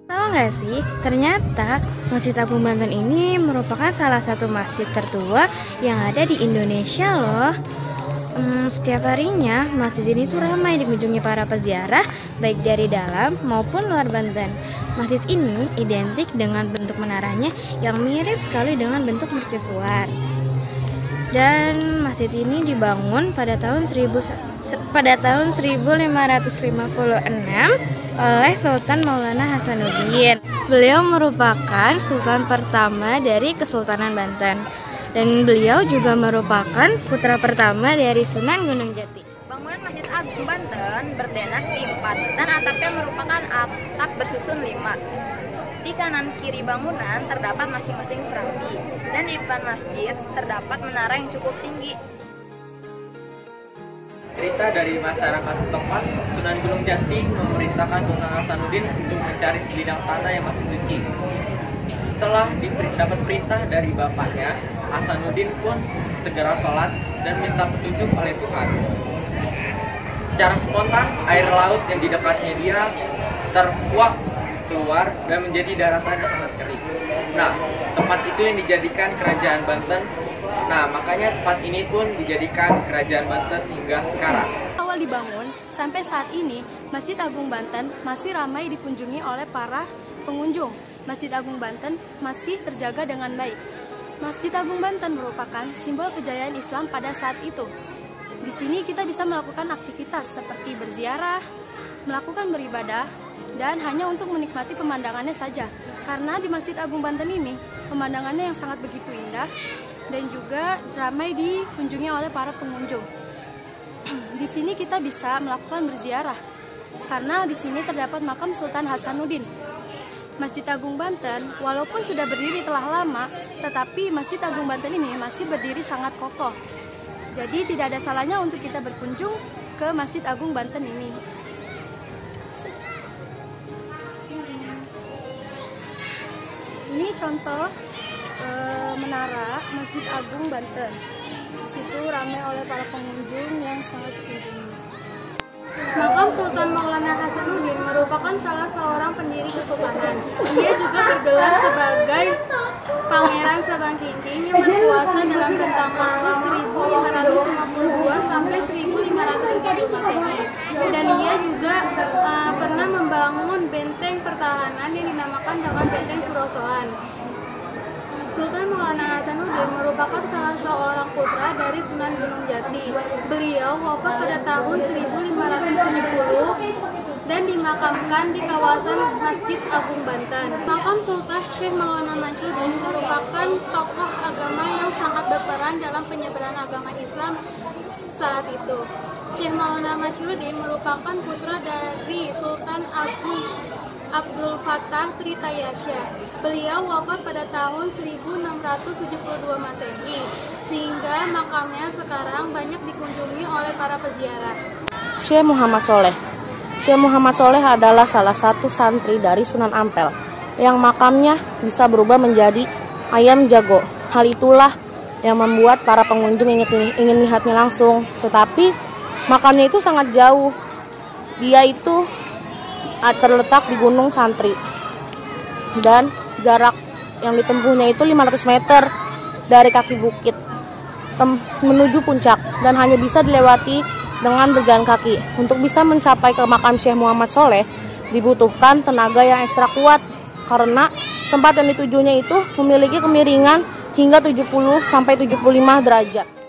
Tahu nggak sih, ternyata Masjid Agung Banten ini merupakan salah satu masjid tertua yang ada di Indonesia loh. Setiap harinya masjid ini tuh ramai dikunjungi para peziarah baik dari dalam maupun luar Banten. Masjid ini identik dengan bentuk menaranya yang mirip sekali dengan bentuk mercusuar. Dan masjid ini dibangun pada tahun 1556 oleh Sultan Maulana Hasanuddin. Beliau merupakan sultan pertama dari Kesultanan Banten. Dan beliau juga merupakan putra pertama dari Sunan Gunung Jati. Bangunan Masjid Agung Banten berdinasti 4 dan atapnya merupakan atap bersusun 5. Di kanan kiri bangunan terdapat masing-masing serambi dan di depan masjid terdapat menara yang cukup tinggi. Cerita dari masyarakat setempat, Sunan Gunung Jati memerintahkan Sultan Hasanuddin untuk mencari sebidang tanah yang masih suci. Setelah dapat perintah dari bapaknya, Hasanuddin pun segera sholat dan minta petunjuk oleh Tuhan. Secara spontan, air laut yang di dekatnya dia terkuak keluar dan menjadi daratan yang sangat kering. Nah, tempat itu yang dijadikan kerajaan Banten. Nah, makanya tempat ini pun dijadikan kerajaan Banten hingga sekarang. Awal dibangun, sampai saat ini, Masjid Agung Banten masih ramai dikunjungi oleh para pengunjung. Masjid Agung Banten masih terjaga dengan baik. Masjid Agung Banten merupakan simbol kejayaan Islam pada saat itu. Di sini kita bisa melakukan aktivitas seperti berziarah, melakukan beribadah, dan hanya untuk menikmati pemandangannya saja. Karena di Masjid Agung Banten ini, pemandangannya yang sangat begitu indah dan juga ramai dikunjungi oleh para pengunjung. Di sini kita bisa melakukan berziarah, karena di sini terdapat makam Sultan Hasanuddin. Masjid Agung Banten, walaupun sudah berdiri telah lama, tetapi Masjid Agung Banten ini masih berdiri sangat kokoh. Jadi tidak ada salahnya untuk kita berkunjung ke Masjid Agung Banten ini. Ini contoh menara Masjid Agung Banten. Di situ ramai oleh para pengunjung yang sangat dikunjungi. Makam Sultan Maulana Hasanuddin merupakan salah seorang pendiri kesultanan. Dia juga bergelar sebagai Pangeran Sabangkinting yang berkuasa dalam rentang waktu 1552 sampai 1570 Masehi. Dan ia juga pernah membangun benteng pertahanan yang dinamakan dengan Benteng Surosoan. Sultan Maulana Hasanuddin merupakan salah seorang putra dari Sunan Gunung Jati. Beliau wafat pada tahun 1570 dan dimakamkan di kawasan Masjid Agung Banten. Makam Sultan Syekh Maulana Nasruddin merupakan tokoh agama yang sangat berperan dalam penyebaran agama Islam saat itu. Syekh Maulana Nasruddin merupakan putra dari Sultan Agung Abdul Fattah Tritayasya. Beliau wafat pada tahun 1672 Masehi, sehingga makamnya sekarang banyak dikunjungi oleh para peziarah. Syekh Muhammad Soleh. Syekh Muhammad Soleh adalah salah satu santri dari Sunan Ampel yang makamnya bisa berubah menjadi ayam jago. Hal itulah yang membuat para pengunjung ingin melihatnya langsung. Tetapi makamnya itu sangat jauh. Dia itu terletak di Gunung Santri dan jarak yang ditempuhnya itu 500 meter dari kaki bukit menuju puncak dan hanya bisa dilewati dengan berjalan kaki. Untuk bisa mencapai ke makam Syekh Muhammad Soleh dibutuhkan tenaga yang ekstra kuat karena tempat yang ditujunya itu memiliki kemiringan hingga 70 sampai 75 derajat.